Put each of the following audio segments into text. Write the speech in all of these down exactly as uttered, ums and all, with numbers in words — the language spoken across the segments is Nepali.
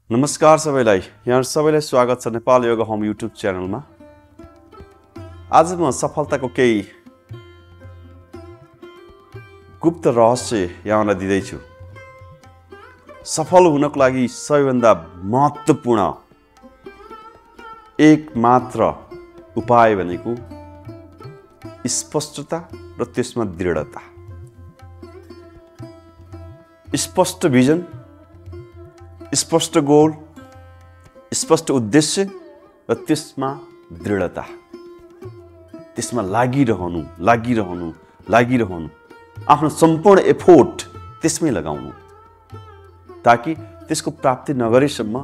नमस्कार सबैलाई, यहाँ सबैलाई स्वागत छ नेपाल योगा होम युट्युब च्यानलमा। आज म सफलताको केही गुप्त रहस्य यहाँलाई दिँदैछु। सफल हुनको लागि सबैभन्दा महत्त्वपूर्ण एक मात्र उपाय भनेको स्पष्टता र त्यसमा दृढता। स्पष्ट भिजन, स्पष्ट गोल, स्पष्ट उद्देश्य र त्यसमा दृढता। त्यसमा लागिरहनु लागिरहनु लागिरहनु आफ्नो सम्पूर्ण एफोर्ट त्यसमै लगाउनु, ताकि त्यसको प्राप्ति नगरेसम्म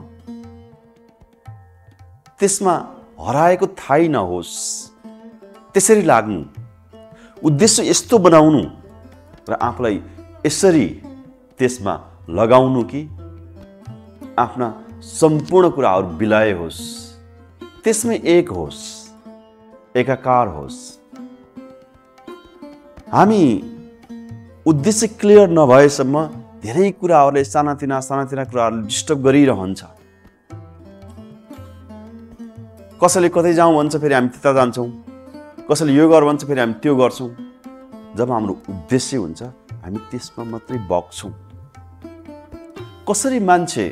त्यसमा हराएको थाहै नहोस्। त्यसरी लाग्नु, उद्देश्य यस्तो बनाउनु र आफूलाई यसरी त्यसमा लगाउनु कि आफ्ना सम्पूर्ण कुराहरू विलय होस्, त्यसमै एक होस्, एकाकार होस्। हामी उद्देश्य क्लियर नभएसम्म धेरै कुराहरूले सानातिना सानातिना कुराहरूले डिस्टर्ब गरिरहन्छ। कसैले कतै जाउँ भन्छ, फेरि हामी त्यता जान्छौँ। कसैले यो गर भन्छ, फेरि हामी त्यो गर्छौँ। जब हाम्रो उद्देश्य हुन्छ, हामी त्यसमा मात्रै बग्छौँ। कसरी मान्छे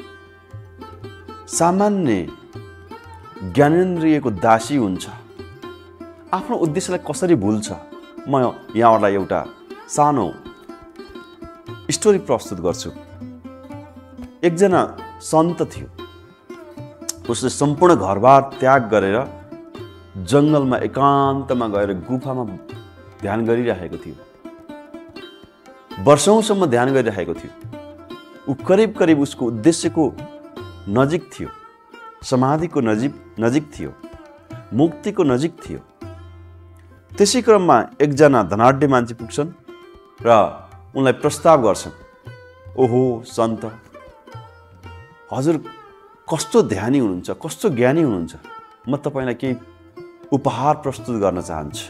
सामान्य ज्ञानेन्द्रियको दासी हुन्छ, आफ्नो उद्देश्यलाई कसरी भुल्छ? म यहाँहरूलाई एउटा सानो स्टोरी प्रस्तुत गर्छु। एकजना सन्त थियो। उसले सम्पूर्ण घरबार त्याग गरेर जङ्गलमा एकान्तमा गएर गुफामा ध्यान गरिरहेको थियो। वर्षौंसम्म ध्यान गरिरहेको थियो। ऊ करिब करिब उसको उद्देश्यको नजिक थियो, समाधिको नजिक नजिक थियो, मुक्तिको नजिक थियो। त्यसै क्रममा एकजना धनाढ्य मान्छे पुग्छन् र उनलाई प्रस्ताव गर्छन्, ओहो सन्त, हजुर कस्तो ध्यानी हुनुहुन्छ, कस्तो ज्ञानी हुनुहुन्छ, म तपाईँलाई केही उपहार प्रस्तुत गर्न चाहन्छु।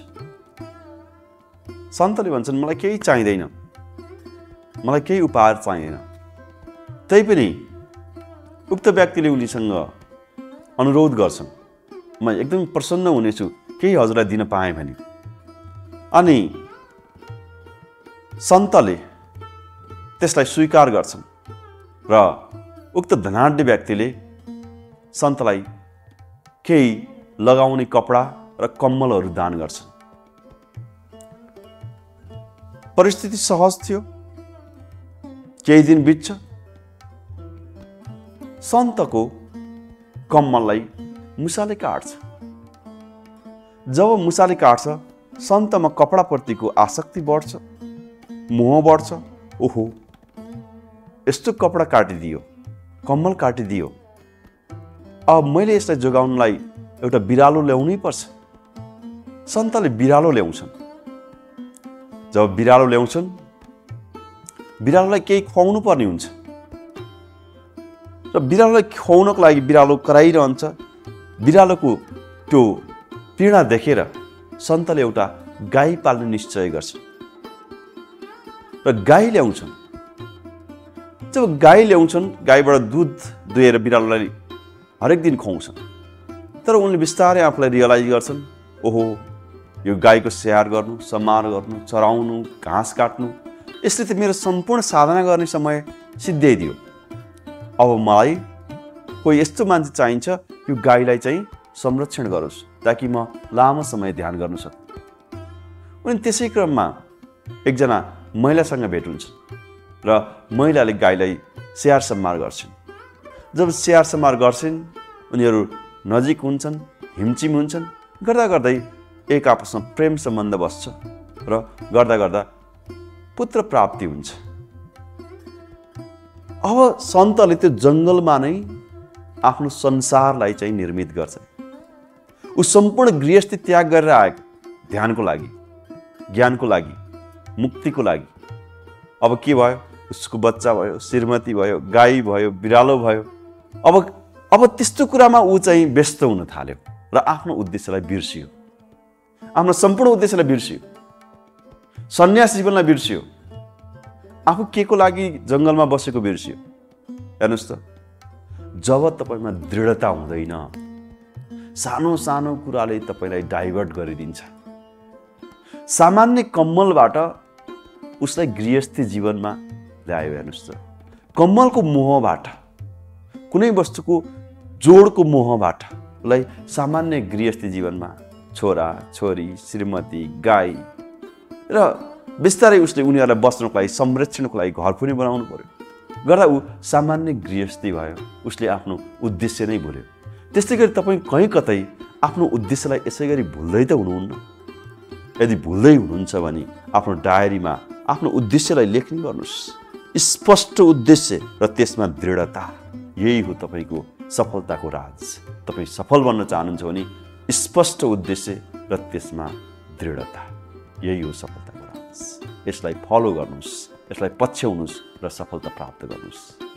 सन्तले भन्छन्, मलाई केही चाहिँदैन, मलाई केही उपहार चाहिँदैन। तैपनि उक्त व्यक्तिले उनीसँग अनुरोध गर्छन्, म एकदम प्रसन्न हुनेछु केही हजुरलाई दिन पाएँ भने। अनि सन्तले त्यसलाई स्वीकार गर्छन् र उक्त धनाढ्य व्यक्तिले सन्तलाई केही लगाउने कपडा र कम्मलहरू दान गर्छन्। परिस्थिति सहज थियो। केही दिन बित्छ। सन्तको कम्मललाई मुसाले काट्छ। जब मुसाले काट्छ, सन्तमा कपडाप्रतिको आसक्ति बढ्छ, मोह बढ्छ। ओहो, यस्तो कपडा काटिदियो, कम्मल काटिदियो, अब मैले यसलाई जोगाउनलाई एउटा बिरालो ल्याउनै पर्छ। सन्तले बिरालो ल्याउँछन्। जब बिरालो ल्याउँछन्, बिरालोलाई केही खुवाउनु पर्ने हुन्छ र बिरालोलाई खुवाउनको लागि बिरालो कराइरहन्छ। बिरालोको त्यो पीडा देखेर सन्तले एउटा गाई पाल्ने निश्चय गर्छ र गाई ल्याउँछन्। जब गाई ल्याउँछन्, गाईबाट दुध दुहेर बिरालोलाई हरेक दिन खुवाउँछन्। तर उनले बिस्तारै आफूलाई रियलाइज गर्छन्, ओहो, यो गाईको स्याहार गर्नु, सम्हार गर्नु, चराउनु, घाँस काट्नु, यसले त मेरो सम्पूर्ण साधना गर्ने समय सिद्ध्याइदियो। अब मलाई कोही यस्तो मान्छे चाहिन्छ, यो गाईलाई चाहिँ संरक्षण गरोस्, ताकि म लामो समय ध्यान गर्न सकूँ। उनी त्यसै क्रममा एकजना महिलासँग भेट हुन्छ र महिलाले गाईलाई स्याहार सम्हार गर्छन्। जब स्याहार सम्हार गर्छन्, उनीहरू नजिक हुन्छन्, हिमचिम हुन्छन्। गर्दा गर्दै एक आपसमा प्रेम सम्बन्ध बस्छ र गर्दा गर्दा पुत्र प्राप्ति हुन्छ। अब सन्तले त्यो जङ्गलमा नै आफ्नो संसारलाई चाहिँ निर्मित गर्छ। ऊ सम्पूर्ण गृहस्थी त्याग गरेर आएको, ध्यानको लागि, ज्ञानको लागि, मुक्तिको लागि। अब के भयो? उसको बच्चा भयो, श्रीमती भयो, गाई भयो, बिरालो भयो। अब अब त्यस्तो कुरामा ऊ चाहिँ व्यस्त हुन थाल्यो र आफ्नो उद्देश्यलाई बिर्सियो। आफ्नो सम्पूर्ण उद्देश्यलाई बिर्सियो। सन्यास जीवनलाई बिर्सियो। आफू के को लागि जङ्गलमा बसेको बिर्सियो। हेर्नुस् त, जब तपाईँमा दृढता हुँदैन, सानो सानो कुराले तपाईँलाई डाइभर्ट गरिदिन्छ। सामान्य कम्मलबाट उसलाई गृहस्थी जीवनमा ल्यायो हेर्नुहोस् त। कम्मलको मोहबाट, कुनै वस्तुको जोडको मोहबाट उसलाई सामान्य गृहस्थी जीवनमा छोरा छोरी श्रीमती गाई र बिस्तारै उसले उनीहरूलाई बस्नको लागि संरक्षणको लागि घर पनि बनाउनु पर्यो। गर्दा ऊ सामान्य गृहस्थी भयो, उसले आफ्नो उद्देश्य नै भुल्यो। त्यस्तै गरी तपाईँ कहीँ कतै आफ्नो उद्देश्यलाई यसै गरी भुल्दै त हुनुहुन्न। यदि भुल्दै हुनुहुन्छ भने आफ्नो डायरीमा आफ्नो उद्देश्यलाई लेख्ने गर्नुहोस्। स्पष्ट उद्देश्य र त्यसमा दृढता, यही हो तपाईँको सफलताको राज। तपाईँ सफल बन्न चाहनुहुन्छ भने स्पष्ट उद्देश्य र त्यसमा दृढता, यही हो सफलताको राज। यसलाई फलो गर्नुहोस्, यसलाई पछ्याउनुहोस् र सफलता प्राप्त गर्नुहोस्।